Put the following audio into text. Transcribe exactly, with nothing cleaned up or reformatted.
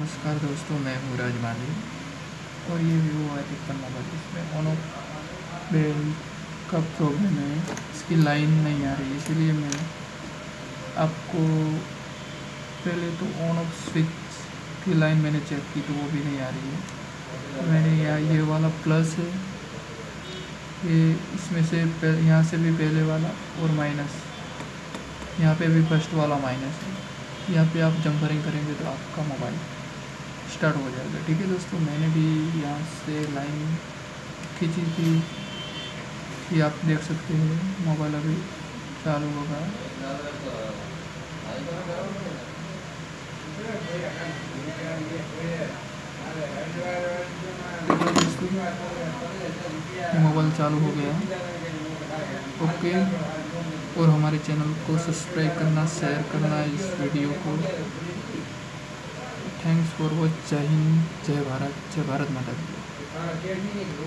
नमस्कार दोस्तों, मैं हूँ राज माली और ये व्यू है तिरपन नंबर। इसमें ऑन ऑफ बेल का प्रॉब्लम है, इसकी लाइन नहीं आ रही, इसीलिए मैं आपको पहले तो ऑन ऑफ स्विच की लाइन मैंने चेक की तो वो भी नहीं आ रही है। मैंने यहाँ ये वाला प्लस है, ये इसमें से यहाँ से भी पहले वाला और माइनस, यहाँ पे भी फर्स्ट वाला माइनस है। यहाँ पे आप जंपरिंग करेंगे तो आपका मोबाइल स्टार्ट हो जाएगा। ठीक है दोस्तों, मैंने भी यहाँ से लाइन खींची थी, ये आप देख सकते हैं। मोबाइल अभी चालू होगा। मोबाइल चालू हो गया। ओके, और हमारे चैनल को सब्सक्राइब करना, शेयर करना इस वीडियो को। Thanks for watch. Jai Hind, जय भारत, जय भारत माता की।